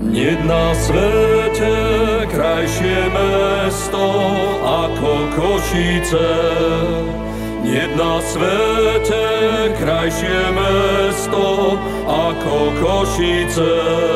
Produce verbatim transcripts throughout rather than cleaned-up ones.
Nie na svete krajšie mesto ako Košice. Nie na svete krajšie mesto ako Košice.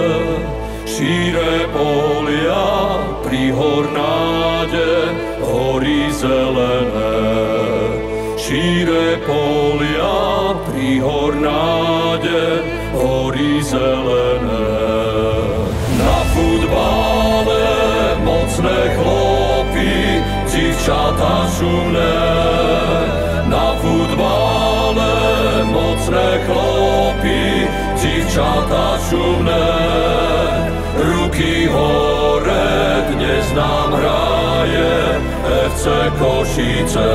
Šíre polia pri Hornáde, hory zelené. Šíre polia pri Hornáde, hory zelené. Na futbále mocné chlopy, dzivčatá šumné. Na futbále mocné chlopy, dzivčatá šumné. Ruky hore, dnes nám hraje ef cé Košice.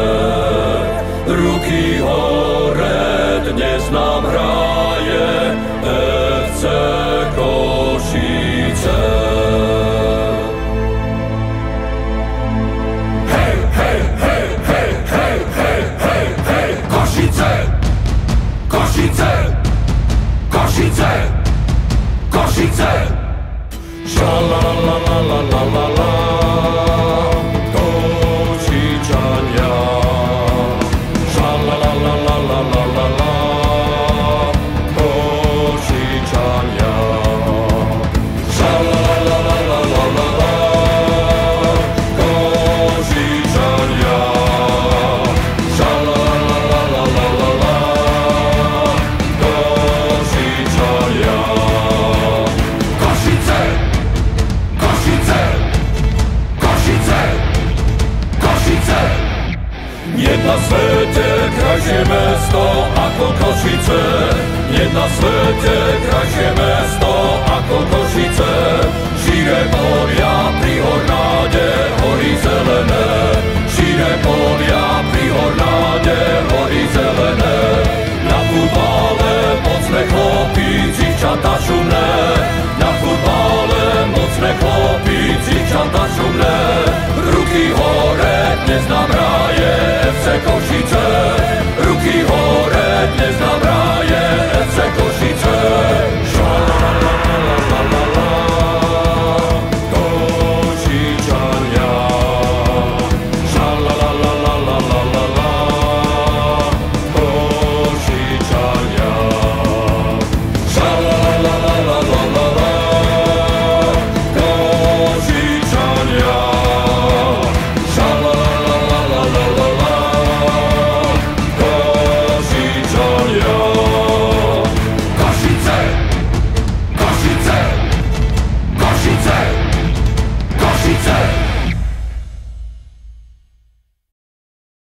Ruky hore, dnes nám hraje ef cé Košice. Hej, hej, hej, hej, hej, hej, hej, hej, Košice! Košice! Košice! Košice! Šalalalalalalala, Košičania. Šalalalalalalala, Košičania. Šalalalalalalala, Košičania. Šalalalalalalala, Košičania. Košice! Košice! Košice! Košice! Nie na svete krajšie mesto ako Košice. Nie na svete krajšie mesto ako Košice. Šíre polia pri Hornáde, hory zelené. Šíre polia pri Hornáde, hory zelené. Na futbále mocné chlopy, dzivčatá šumné. Na futbále mocné chlopy, dzivčatá šumné. Ruky hore, dnes nám hraje ef cé Košice.